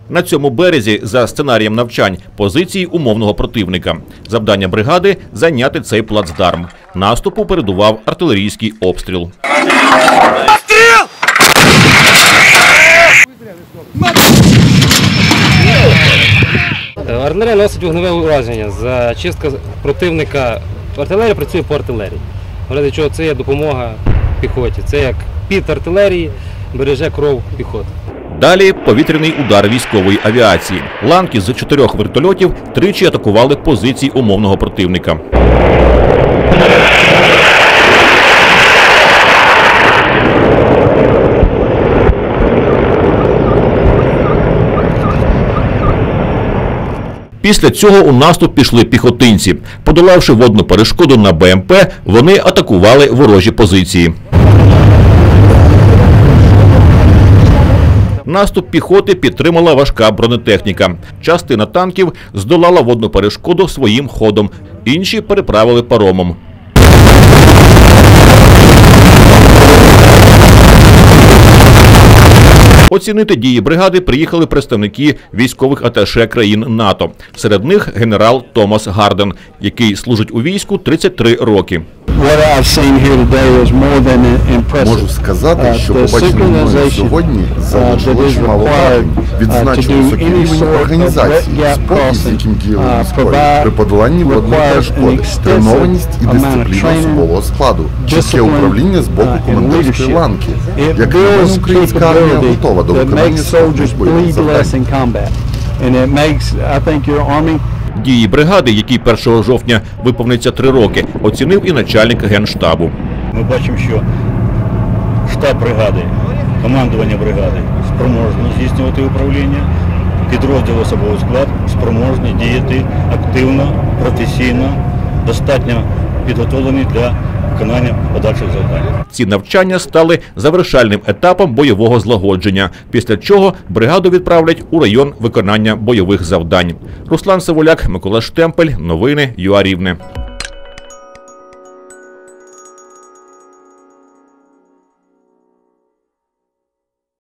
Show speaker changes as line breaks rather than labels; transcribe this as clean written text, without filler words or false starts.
На цьому березі, за сценарієм навчань, позиції умовного противника. Завдання бригади – зайняти цей плацдарм. Наступу передував артилерійський обстріл.
Артилерія носить вогневе ураження. Зачистка противника. Артилерія працює по артилерії. Ради чого це є допомога піхоті. Це як під артилерії береже кров піхоти.
Далі повітряний удар військової авіації. Ланки з 4 вертольотів тричі атакували позиції умовного противника. Після цього у наступ пішли піхотинці. Подолавши водну перешкоду на БМП, вони атакували ворожі позиції. Наступ піхоти підтримала важка бронетехніка. Частина танків здолала водну перешкоду своїм ходом, інші переправили паромом. Оцінити дії бригади приїхали представники військових аташе країн НАТО. Серед них генерал Томас Гарден, який служить у війську 33 роки.
Можу сказати, що побачене мною сьогодні залишило чимало вражень. Відзначив високий рівень організації, спокій, з яким діяли військові, при подоланні водної перешкоди, тренованість і дисципліна особового складу, чітке управління з боку командирської ланки. Як на мене, українська армія готова до виконання складних бойових завдань.
Дії бригади, якій 1 жовтня виповниться 3 роки, оцінив і начальник Генштабу.
Ми бачимо, що штаб бригади, командування бригади спроможні здійснювати управління, підрозділ особовий склад спроможні діяти активно, професійно, достатньо підготовлені для виконання подальших завдань.
Ці навчання стали завершальним етапом бойового злагодження, після чого бригаду відправлять у район виконання бойових завдань. Руслан Савуляк, Микола Штемпель, новини ЮА Рівне.